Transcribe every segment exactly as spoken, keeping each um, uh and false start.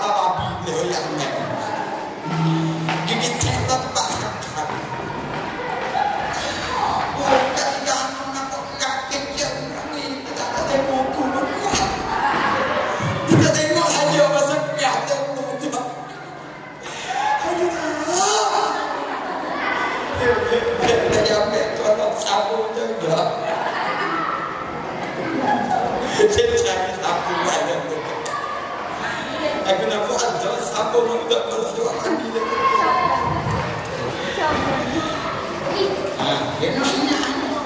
babi leh yang nek. Gigit cepat tak tak. Oh, jangan nak kaget je ni. Tak ada tengok aku. Kita tengok saja masa dia tengok tu. Dia jambe tolong sabun tu dah. Saya sapu banyak tu. Aku nak buat jalan sapu untuk berdoa lagi. Ah, ini sini.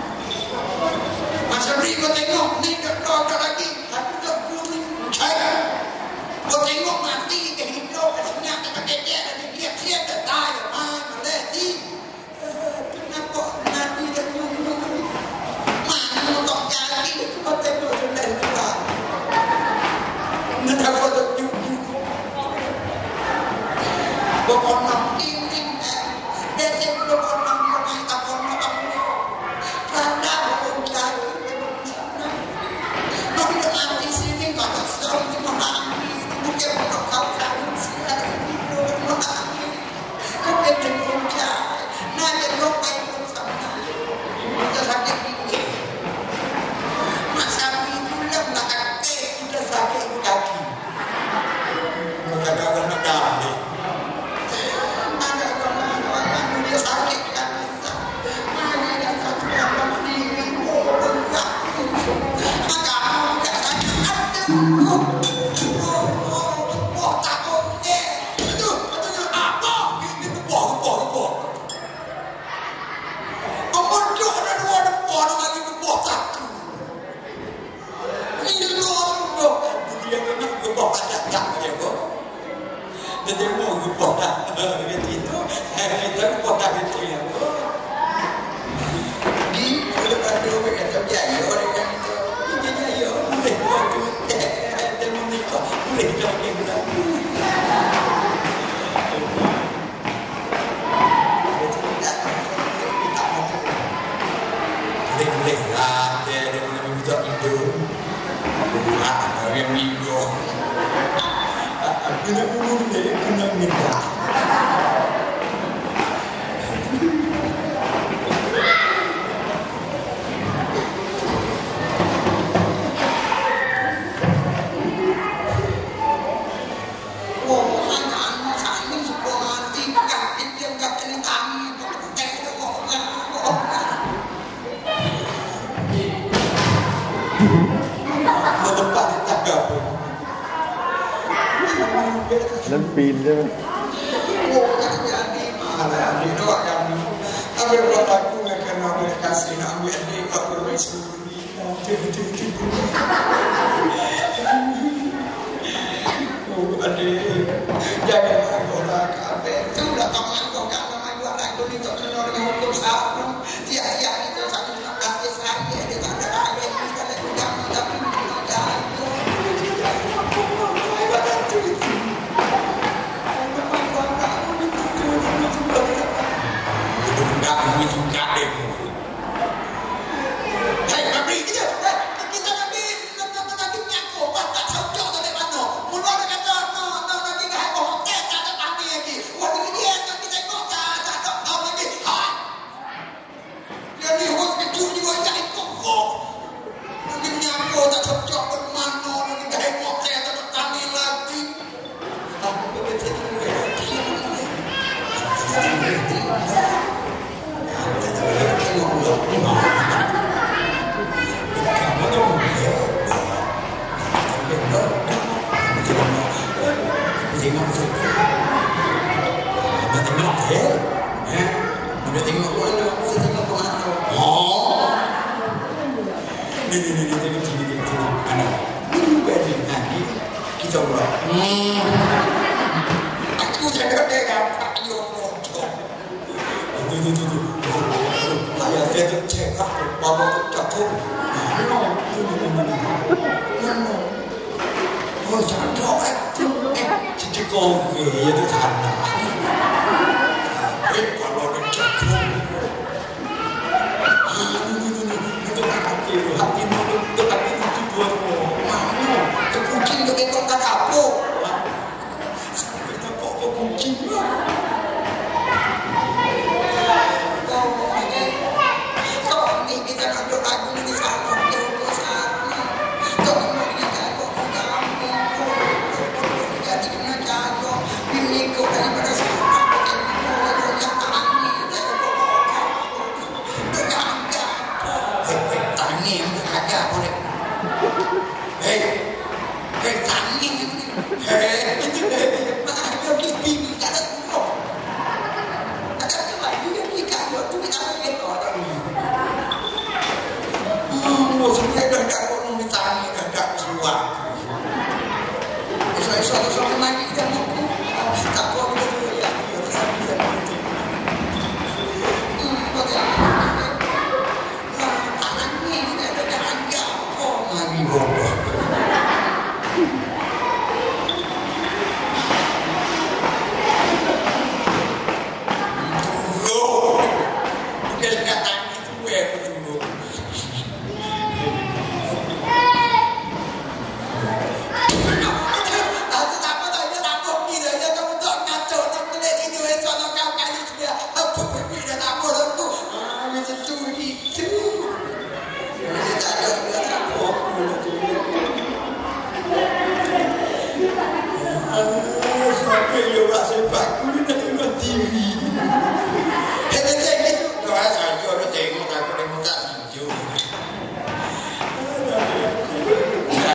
Masa beri kau tengok ni doa lagi. Aku tak belum cai. Kau tengok mati ke hidup ke senyap ke dia ada dia dia tak tahu mana lagi. Kenapa mati dan nyuruh mana kau jadi kau tengok sudah lupa. Kenapa tak nyuruh? Kau nak tinggi dia sebelum orang mengenai apa nak apa. Karena kau cari tapi mati sini kau tak tahu di mana. Bukan untuk kau cari siapa itu mati. Kau pergi mencari. Nanti kau pergi sama. Kita sakit ini. Masa itu yang nak kaki kita sakit kaki. Kita kagak nak kaki. Ada orang-orang dia sakit kaki. Ada yang satu orang diri. Oh, berat. Maka aku tak sakit. Aduh. Jadi mau gupota, begitu. Kita gupota begitu ya. Di kalau ada orang yang jaya orang yang itu, ini jaya. Boleh buat tu, ada menikah, boleh jadi guna. Boleh boleh lah, dia ada mana minta itu. Ah, yang minggu. Kena urut dia, kena minta. Oh, anak-anak saya ini sebuah mati, kakit yang kakit kami, eh, kok enggak, kok enggak. Lepas ditangkap. Dan pin je. Oh, jadi malah dia doa kami. Ambil buat aku akan ambil kasih ambil dia kau bersuri. Oh, adik, jangan kau nak kabel. Tu dah kawan kau kan nama buat aku ni tak kena dengan hukum sahaja. Tiap-tiap itu satu nak kasih saya dia tak ada lagi kita lagi kamu tapi tidak. Kami juga deh. Hei, kami kita, kita kami nonton lagi nyako, tak tahu jauh dari mana. Mula dia kata, no, no, nanti dah bohong, tak ada kami lagi. Waktu dia kami tengok, tak ada tahu lagi. Hai, dia ni orang kecil juga jadi kokok. Nanti nyako tak tahu jauh dari mana, nanti dah bohong, saya tak ada kami lagi. Aku betul betul. Tengok tu, kita tengok eh, eh, kita tengok mana, kita tengok mana. Oh, ni ni ni tengok sini tengok sini, mana? Ini baju nanti kita buat. Hmm, aku jangan dengar tak yo foto. Tu tu tu tu, ayah dia tu cek aku, bapa tu jatuh. No, tu ni ni ni, no. Oh, jangan doa. Jadi kau ni itu tanah. Eh, kalau nak cakap, ah, ni ni ni, itu tak hati, hati ni itu hati itu buat mo. Mana? Terkucing tu ekor tak apa. Batu ni